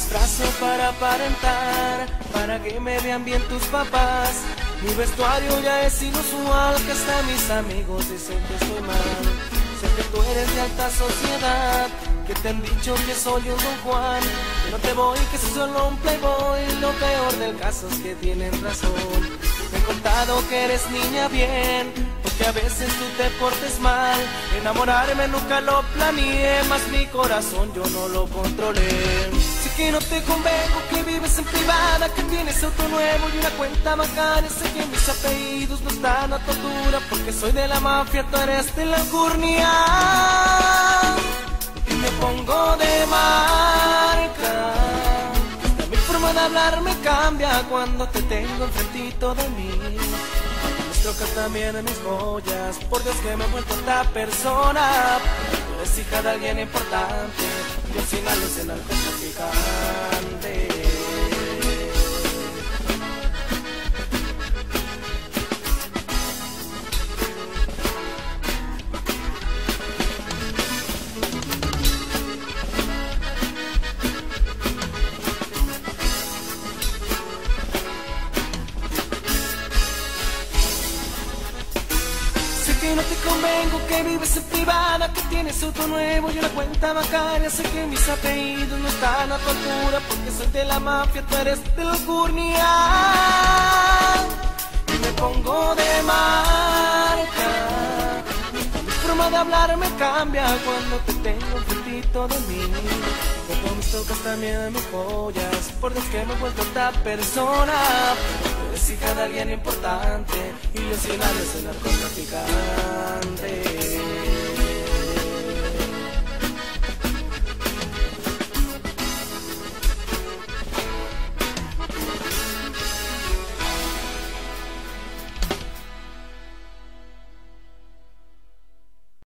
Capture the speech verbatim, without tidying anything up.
disfrazo para aparentar, para que me vean bien tus papás. Mi vestuario ya es inusual, que hasta mis amigos dicen que estoy mal. Sé que tú eres de alta sociedad, que te han dicho que soy un Don Juan, que no te voy, que soy solo un playboy. Lo peor del caso es que tienen razón. Me han contado que eres niña bien, porque a veces tú te portes mal. Enamorarme nunca lo planeé, mas mi corazón yo no lo controlé. Sé que no te convengo, que vives en privada, que tienes auto nuevo y una cuenta bancaria. Sé que mis apellidos no están a tu altura, porque soy de la mafia, tú eres de la alcurnia. Y me pongo de marca, hasta mi forma de hablar me cambia cuando te tengo enfrentito de mí. Mis trocas también en mis joyas, por Dios que me he vuelto esta persona. Tú eres hija de alguien importante, yo sin alos en narcotraficante. Que no te convengo, que vives en privada, que tienes auto nuevo y una cuenta bancaria. Sé que mis apellidos no están a tu altura, porque soy de la mafia, tú eres de la alcurnia. Y me pongo de marca, mi forma de hablar me cambia cuando te tengo enfrentito de mí. Con mis tocas también mis joyas, por Dios que me he vuelto esta persona. Tú eres hija de alguien importante y yo sin nadie soy narcotraficante.